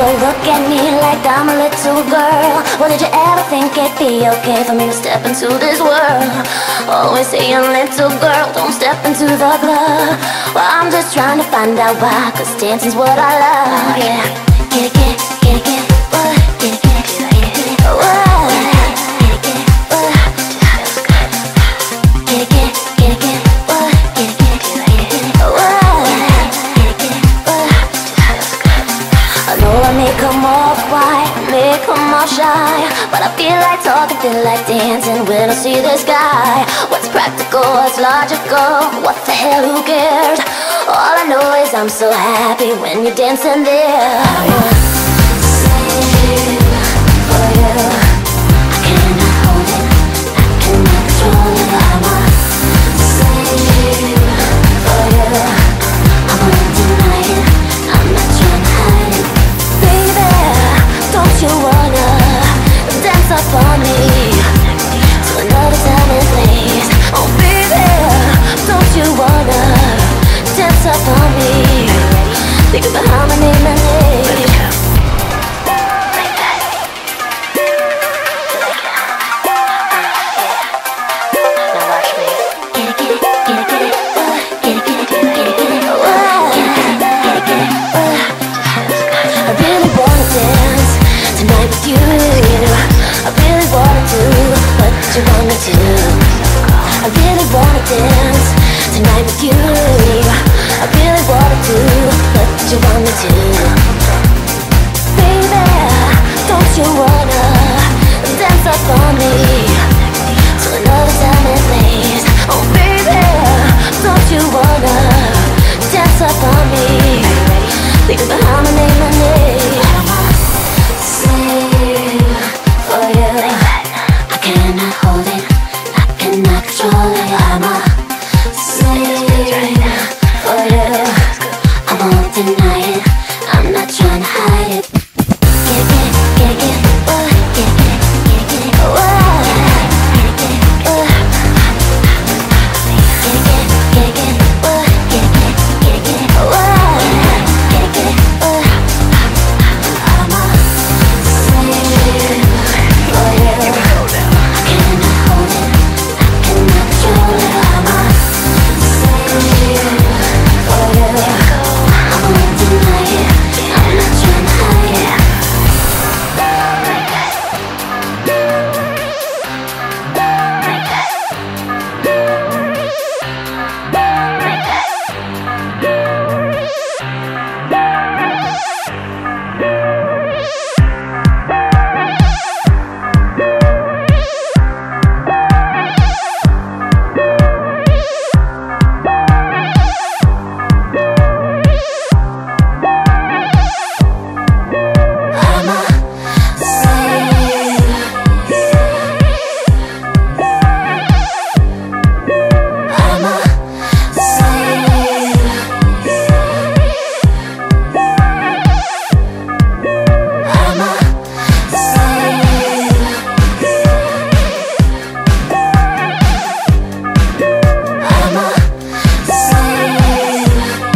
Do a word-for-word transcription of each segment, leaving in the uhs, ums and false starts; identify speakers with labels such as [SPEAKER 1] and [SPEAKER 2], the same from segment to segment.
[SPEAKER 1] look at me like I'm a little girl. Well, did you ever think it'd be okay for me to step into this world? Always saying, little girl, don't step into the club. Well, I'm just trying to find out why, cause dancing's what I love. Yeah, get it, get it, get it, get it, what? Get it, get it, get it, get it, what? Get it, get it, what? Get it, get it, get it, get it, what? Get it, get it, get it, get it, what? Get it, get it, what? I know I may come off quiet, may come off shy, but I feel like talking, feel like dancing when I see this guy. What's practical, what's logical, what the hell, who cares? All I know is I'm so happy when you're dancing there. I wanna save for you. I cannot hold it, I cannot control it. I wanna save for you. I won't deny it, I'm not trying to hide it. Baby, don't you wanna dance up on me to another time and place? Oh baby, don't you wanna dance up on me? Think about how my name and age. Like that. Now watch me. Get it, get it, get it, get it, what? Get it, get it, get it, get it, get it, what? Get it, get it, get it, get it, what? I really wanna dance tonight with you. I really wanna do what you want me to. I really wanna dance tonight with you. I really wanna do what you want me to. Baby, don't you wanna dance up on me to another time and place? Oh baby, don't you wanna dance up on me? Think about how my name and age. Save for you. I cannot hold it, I cannot control it. I'm a slave for you. I won't deny it, I'm not trying to hide it. Get it, get it, get it, get it, what? Get it, get it, get it, get it, what? Get it, get it, what? Get it, get it, get it, get it, what? Get it, get it, get it, get it, what? Get it, get it, what? I'm a slave for you. I cannot hold it, I cannot control it. I'm a slave for you. I won't deny it, I'm not trying to hide it. Like that. Like that. Like that. I'm a slave. I'm a slave. I'm a slave. I'm a slave.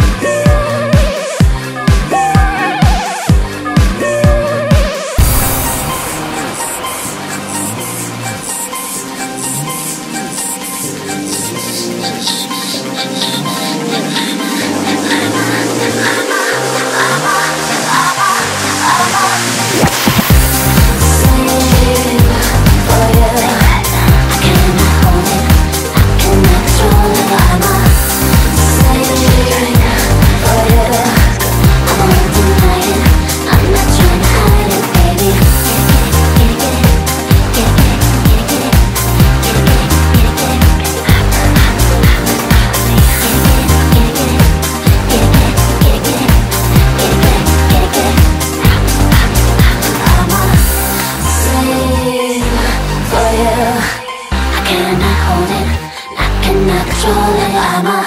[SPEAKER 1] I'm a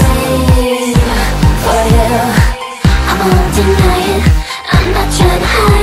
[SPEAKER 1] slave for you. I won't deny it, I'm not trying to hide